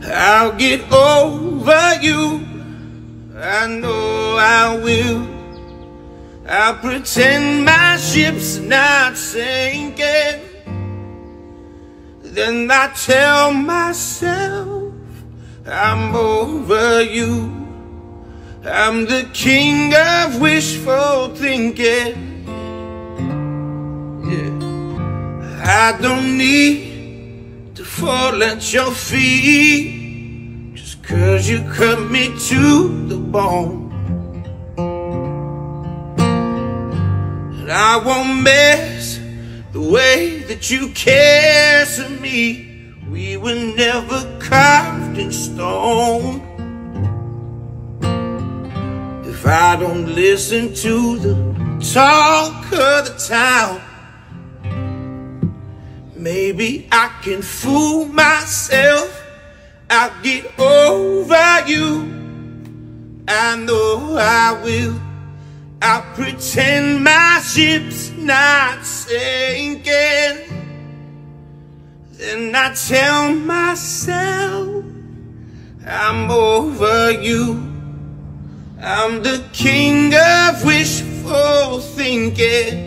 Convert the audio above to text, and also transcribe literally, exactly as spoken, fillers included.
I'll get over you, I know I will. I'll pretend my ship's not sinking. Then I tell myself I'm over you. I'm the king of wishful thinking. Yeah. I don't need to fall at your feet just 'cause you cut me to the bone. And I won't mess the way that you care for me. We were never carved in stone. If I don't listen to the talk of the town, maybe I can fool myself. I'll get over you, I know I will. I'll pretend my ship's not sinking. Then I tell myself I'm over you. I'm the king of wishful thinking.